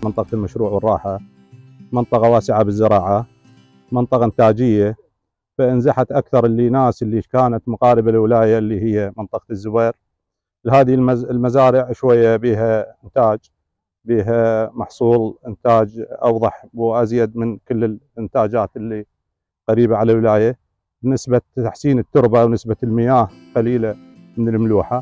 منطقة المشروع والراحة منطقة واسعة بالزراعة، منطقة إنتاجية، فانزحت أكثر ناس اللي كانت مقاربة للولاية اللي هي منطقة الزبير. هذه المزارع شوية بها إنتاج، بها محصول إنتاج أوضح وأزيد من كل الإنتاجات اللي قريبة على الولاية. نسبة تحسين التربة ونسبة المياه قليلة من الملوحة.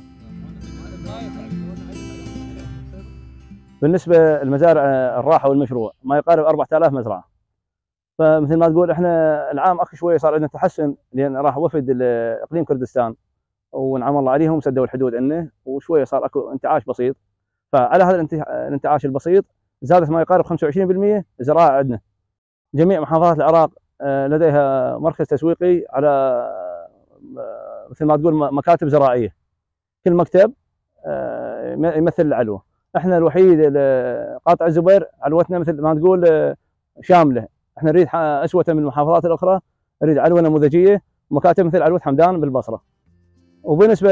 بالنسبة لمزارع الراحة والمشروع ما يقارب 4000 مزرعة. فمثل ما تقول احنا العام اخي شوية صار عندنا تحسن، لان راح وفد اقليم كردستان ونعم الله عليهم سدوا الحدود عنه، وشوية صار اكو انتعاش بسيط. فعلى هذا الانتعاش البسيط زادت ما يقارب 25% الزراعة عندنا. جميع محافظات العراق لديها مركز تسويقي على مثل ما تقول مكاتب زراعية، كل مكتب يمثل العلوة. احنا الوحيد قاطع الزبير علوتنا مثل ما تقول شامله، احنا نريد اسوه من المحافظات الاخرى، نريد علوه نموذجيه ومكاتب مثل علوه حمدان بالبصره. وبالنسبه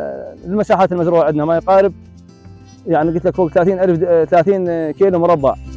للمساحات المزروعه عندنا ما يقارب يعني قلت لك فوق 30 كيلو مربع.